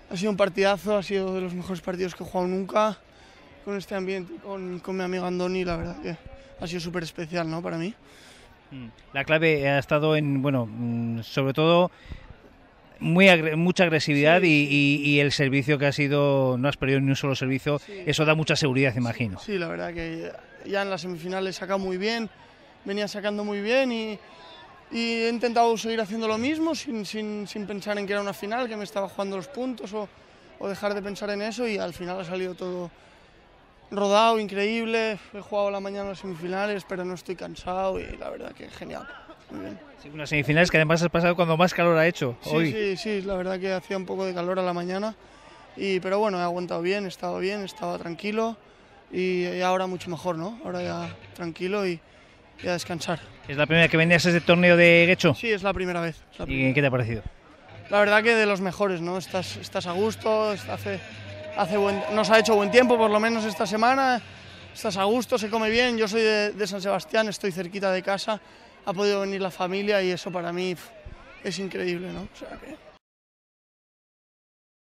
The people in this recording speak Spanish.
Ha sido un partidazo, ha sido de los mejores partidos que he jugado nunca, con este ambiente, con mi amigo Andoni, la verdad que ha sido súper especial, ¿no?, para mí. La clave ha estado en, bueno, sobre todo mucha agresividad, Sí, y el servicio que ha sido, no has perdido ni un solo servicio, sí. Eso da mucha seguridad, imagino. Sí, la verdad que ya en las semifinales he sacado muy bien, venía sacando muy bien y he intentado seguir haciendo lo mismo sin pensar en que era una final, que me estaba jugando los puntos o dejar de pensar en eso, y al final ha salido todo rodado, increíble. He jugado la mañana en las semifinales, pero no estoy cansado y la verdad que genial, muy bien. Sí, unas semifinales que además has pasado cuando más calor ha hecho hoy. Sí, la verdad que hacía un poco de calor a la mañana, pero bueno, he aguantado bien, estaba tranquilo y ahora mucho mejor, ¿no? Ahora ya tranquilo y a descansar. ¿Es la primera que venías a ese torneo de Guecho? Sí, es la primera vez. ¿Y qué te ha parecido? La verdad que de los mejores, ¿no? Estás a gusto, nos ha hecho buen tiempo por lo menos esta semana, estás a gusto, se come bien. Yo soy de San Sebastián, estoy cerquita de casa, ha podido venir la familia y eso para mí es increíble, ¿no? O sea que